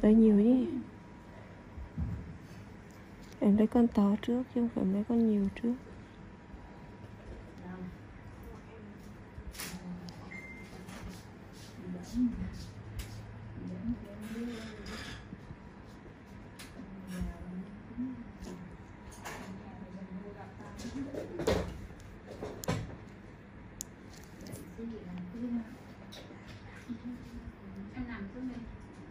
Lấy nhiều đi. Em lấy con to trước chứ không phải lấy con nhiều trước. Em nằm xuống đi.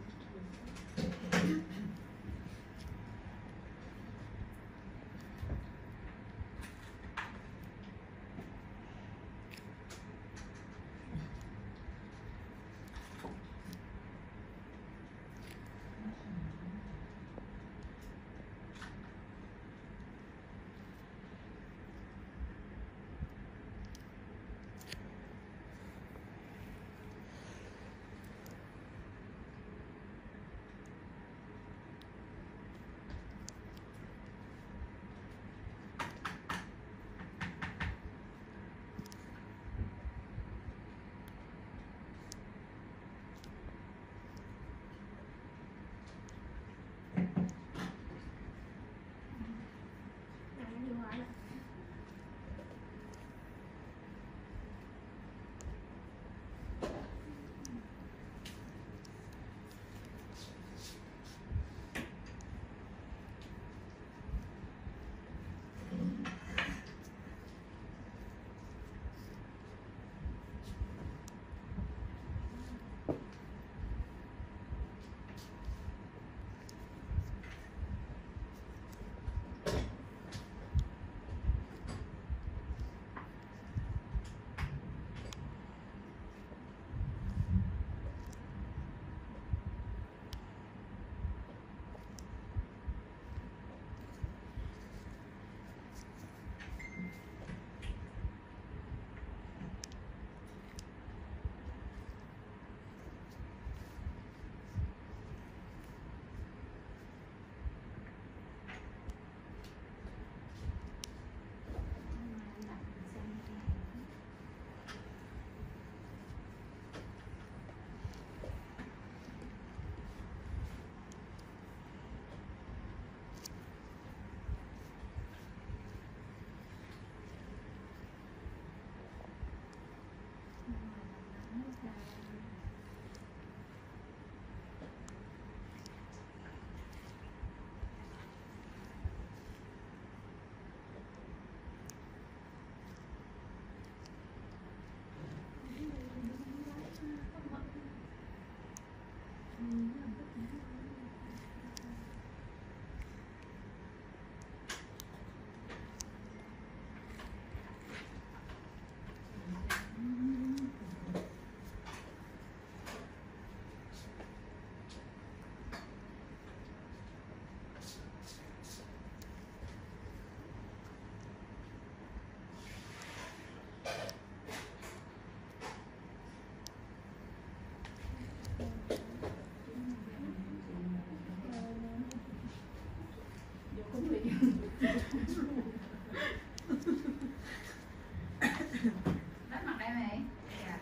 Đánh mặt đây mày. Dạ.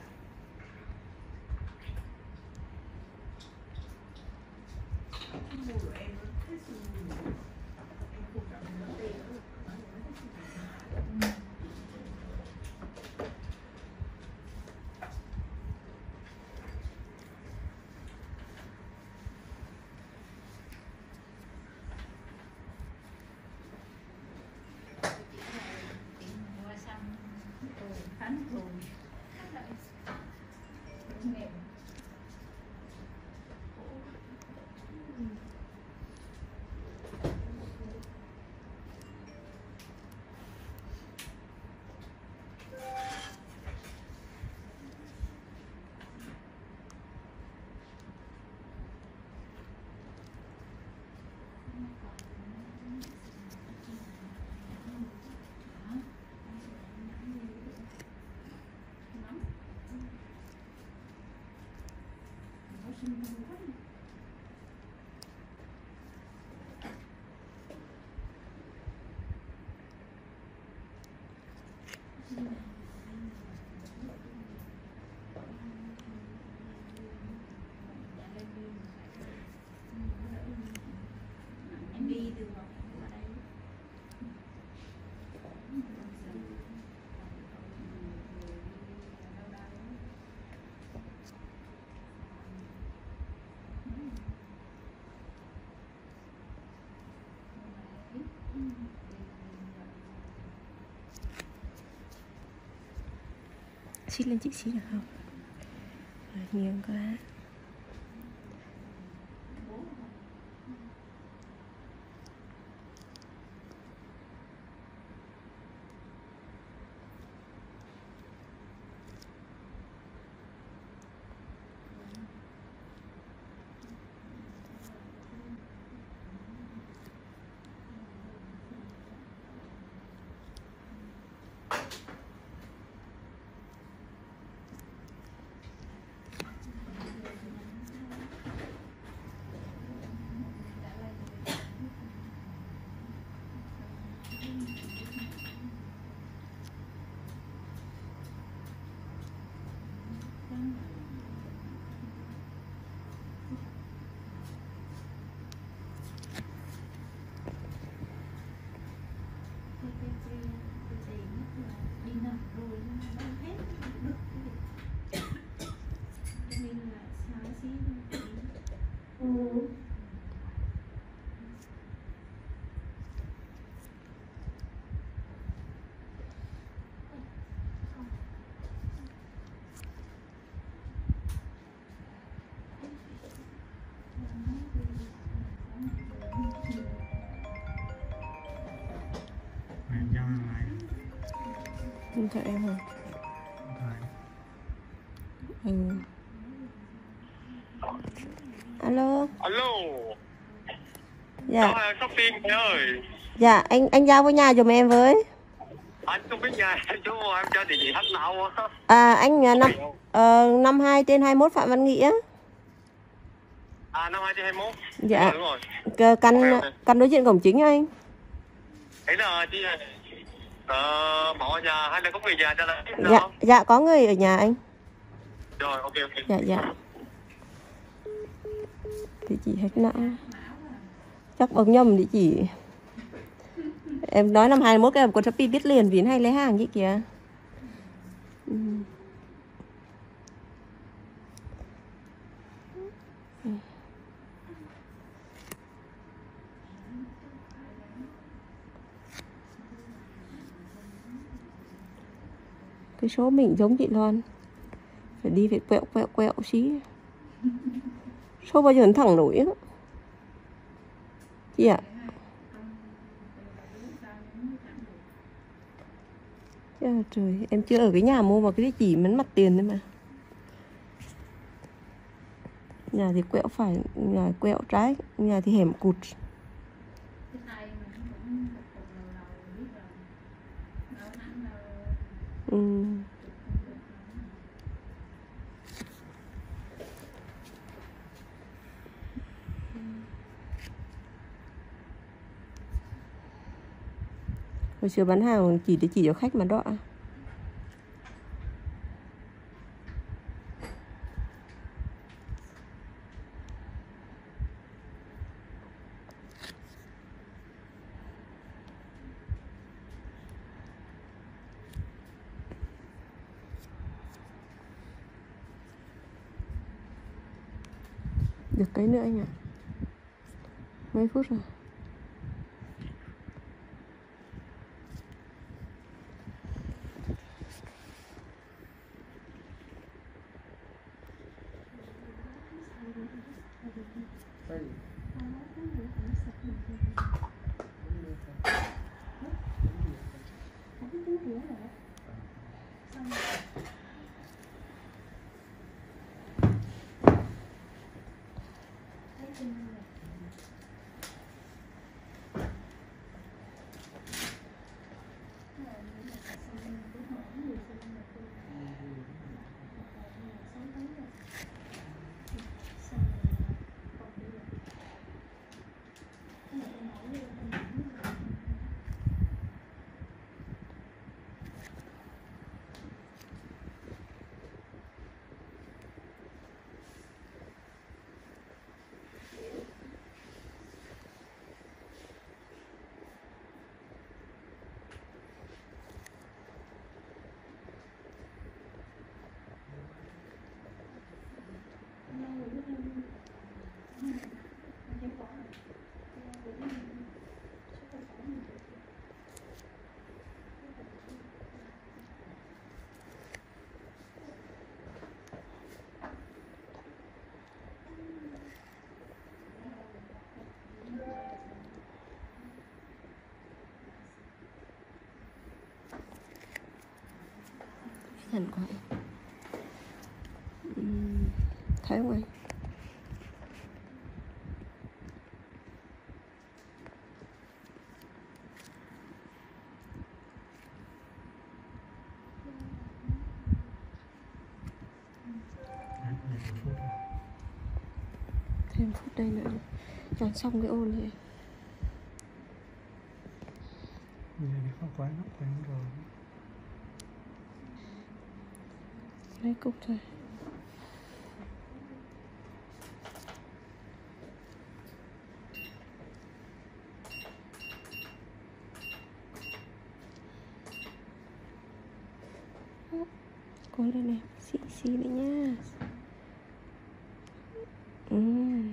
Mua của em thích em không cảm thấy nó tiền nữa. Khánh thường nghèo. xít lên chị xít được không? Nghiêng quá. đi nằm rồi nhưng mà đâu hết được cái mình là xóa xí Em cho ai? Không cho em hả? Ừ. Alo. Alo. Dạ. Đó là shopping thầy ơi. Dạ, anh giao vô nhà giùm em với. Anh không biết nhà chú em cho địa chỉ thách nào á. À anh 52/21 Phạm Văn Nghị á. À 52/21. Dạ. Đúng rồi. Căn đối diện cổng chính anh. Đấy là chị bỏ ở nhà hay là có người nhà cho đấy? Dạ, dạ có người ở nhà anh. Rồi, ok. Dạ dạ. Địa chỉ hết não. Chắc bấm nhầm địa chỉ. Em nói năm 21 cái con Shopee biết liền vì hay lấy hàng vậy kìa. Cái số mình giống chị Loan. Phải đi phải quẹo xí. Số bao giờ nó thẳng nổi á. Chị ạ. Trời, em chưa ở cái nhà mua mà cái địa chỉ mấn mặt tiền thôi mà. Nhà thì quẹo phải, nhà quẹo trái, nhà thì hẻm cụt. cái tay mình cũng đầu biết rồi đâu hẳn đâu Hồi xưa bán hàng chỉ để chỉ cho khách mà đọa. Được cái nữa anh ạ. Mấy phút rồi. Hẳn quá. Thấy không anh? Thêm phút đây nữa cho xong cái ô này. Bây giờ thì không quá nó quen rồi. Mấy cục thôi. Cố lên em, xì xì nữa nha.